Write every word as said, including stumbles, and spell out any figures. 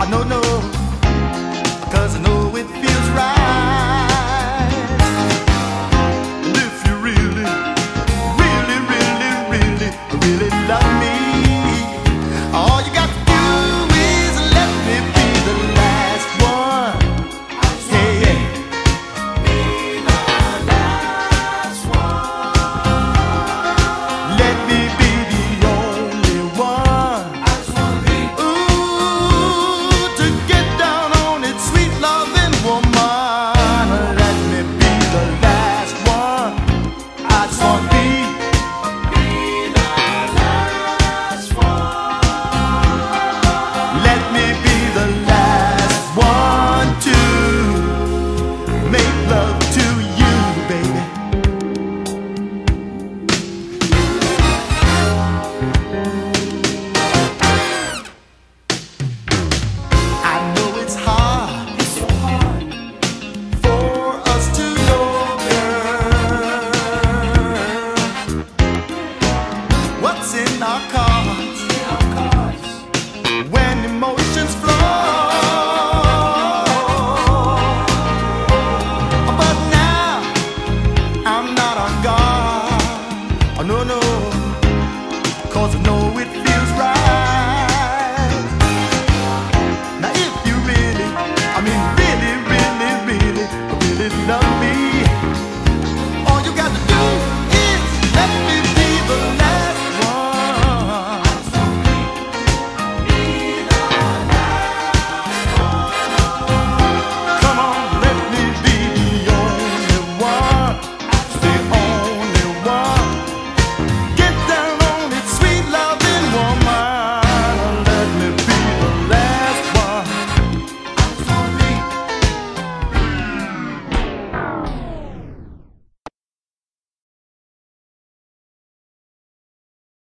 no, no, 'cause I know it feels right. And if you really, really, really, really, really love me, all you got to do is let me be the last one. Hey, hey. Be the last one. Let me be the only one. I just wanna be. Ooh, to get down on it, sweet loving woman. Let me be the last one. I just wanna be. Be the last one. Let me be the last one to make love to you, baby. I know it's hard, it's so hard for us to know, girl, what's in our cards, when emotions